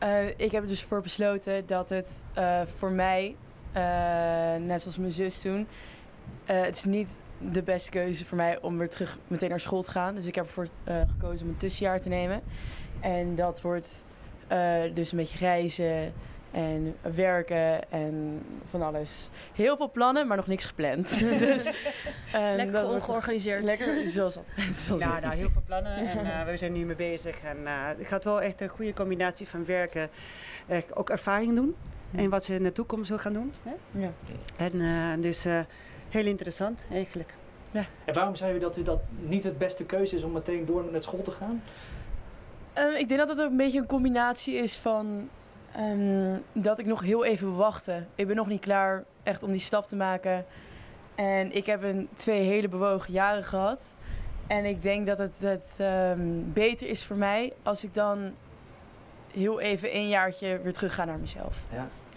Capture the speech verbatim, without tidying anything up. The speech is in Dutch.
Uh, ik heb er dus voor besloten dat het uh, voor mij, uh, net zoals mijn zus toen, uh, het is niet de beste keuze voor mij om weer terug meteen naar school te gaan. Dus ik heb ervoor uh, gekozen om een tussenjaar te nemen. En dat wordt uh, dus een beetje reizen en werken en van alles. Heel veel plannen, maar nog niks gepland. dus, uh, lekker ongeorganiseerd. Lekker, zoals altijd. Zoals ja, nou, heel veel plannen en uh, we zijn nu mee bezig. En uh, het gaat wel echt een goede combinatie van werken, uh, ook ervaring doen. Ja. En wat ze in de toekomst wil gaan doen. Hè? Ja. En uh, dus uh, heel interessant eigenlijk. Ja. En waarom zei u dat u dat niet het beste keuze is om meteen door met school te gaan? Uh, ik denk dat het ook een beetje een combinatie is van um, dat ik nog heel even wil wachten. Ik ben nog niet klaar echt om die stap te maken. En ik heb een, twee hele bewogen jaren gehad. En ik denk dat het, het um, beter is voor mij als ik dan heel even een jaartje weer terug ga naar mezelf. Ja.